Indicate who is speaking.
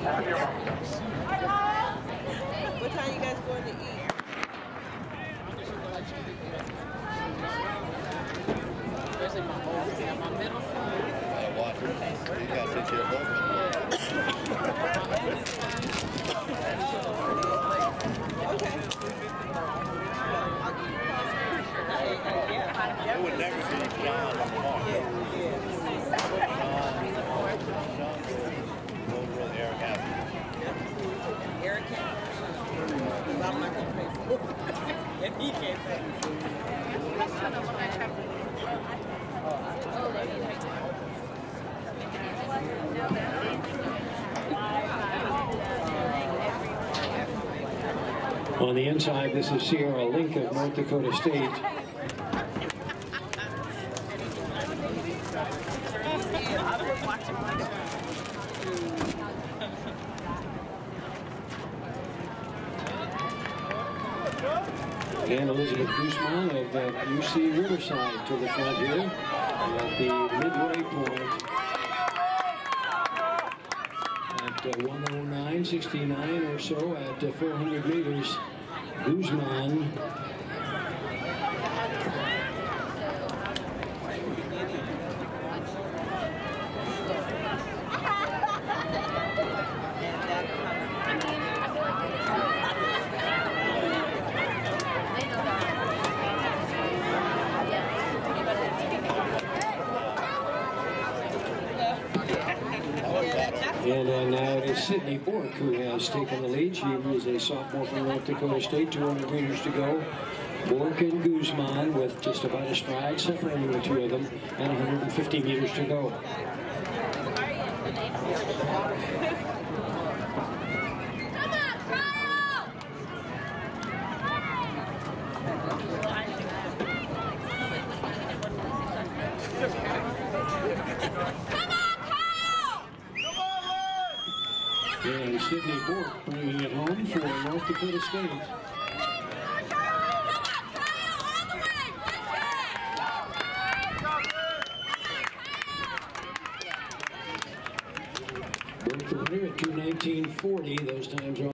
Speaker 1: What time you guys going to eat?
Speaker 2: Especially my oldest and my middle son.
Speaker 3: Watch it. You got to take care of both of them.
Speaker 1: Okay.
Speaker 3: It would never be John or Mark. John, Eric Haskell.
Speaker 1: Eric can't. Because I'm not going to pay for it. And he can't pay.
Speaker 4: On the inside, this is Sierra Link of North Dakota State. And Elizabeth Guzman of UC Riverside to the front here at the midway point at 109.69 or so at 400 meters. Guzman and now it is Sydney Bork who has taken the lead. She was a sophomore from North Dakota State, 200 meters to go. Bork and Guzman with just about a stride separating the two of them and 150 meters to go. And Sydney Bork bringing it home for North Dakota State. Bork the winner at 2:19.40. Those times are